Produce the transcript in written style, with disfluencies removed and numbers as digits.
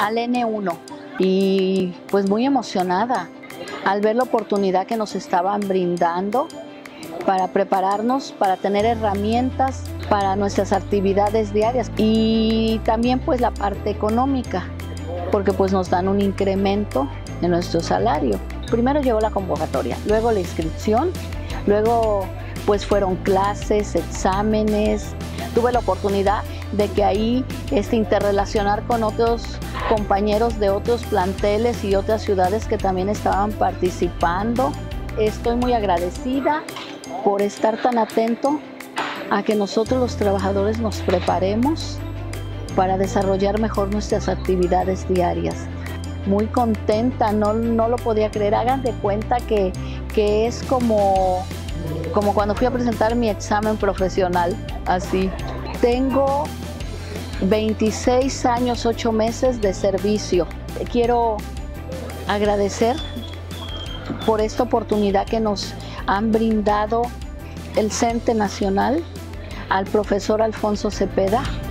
al N1 y pues muy emocionada al ver la oportunidad que nos estaban brindando para prepararnos, para tener herramientas para nuestras actividades diarias y también pues la parte económica, porque pues nos dan un incremento en nuestro salario. Primero llegó la convocatoria, luego la inscripción, luego pues fueron clases, exámenes. Tuve la oportunidad de que ahí interrelacionar con otros compañeros de otros planteles y otras ciudades que también estaban participando. Estoy muy agradecida por estar tan atento a que nosotros los trabajadores nos preparemos para desarrollar mejor nuestras actividades diarias. Muy contenta, no lo podía creer. Hagan de cuenta que es como cuando fui a presentar mi examen profesional, así. Tengo 26 años, 8 meses de servicio. Quiero agradecer por esta oportunidad que nos han brindado el CENTE Nacional, al profesor Alfonso Cepeda,